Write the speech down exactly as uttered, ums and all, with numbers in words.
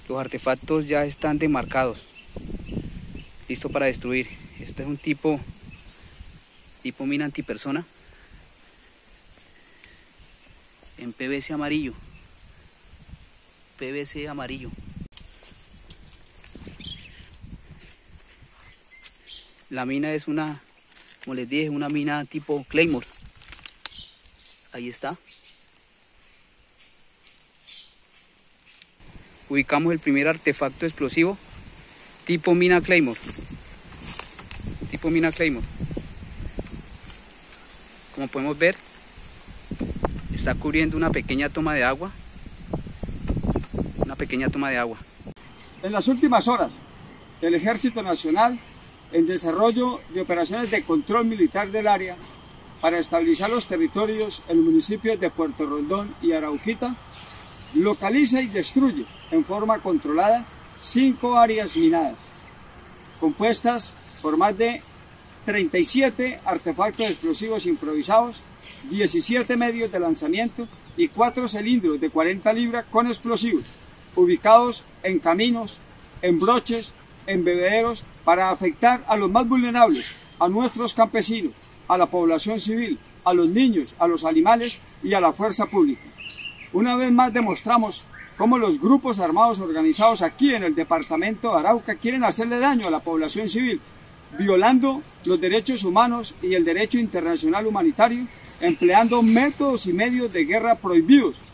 Los artefactos ya están demarcados, listo para destruir. Este es un tipo, tipo mina antipersona en P V C amarillo. P V C amarillo. La mina es una, como les dije, una mina tipo Claymore. Ahí está. Ubicamos el primer artefacto explosivo tipo mina Claymore. Tipo mina Claymore. Como podemos ver, está cubriendo una pequeña toma de agua. Una pequeña toma de agua. En las últimas horas, el Ejército Nacional, en desarrollo de operaciones de control militar del área para estabilizar los territorios en los municipios de Puerto Rondón y Arauquita, localiza y destruye en forma controlada cinco áreas minadas, compuestas por más de treinta y siete artefactos explosivos improvisados, diecisiete medios de lanzamiento y cuatro cilindros de cuarenta libras con explosivos, ubicados en caminos, en broches, en bebederos, para afectar a los más vulnerables, a nuestros campesinos, a la población civil, a los niños, a los animales y a la fuerza pública. Una vez más demostramos cómo los grupos armados organizados aquí en el departamento de Arauca quieren hacerle daño a la población civil, violando los derechos humanos y el derecho internacional humanitario, empleando métodos y medios de guerra prohibidos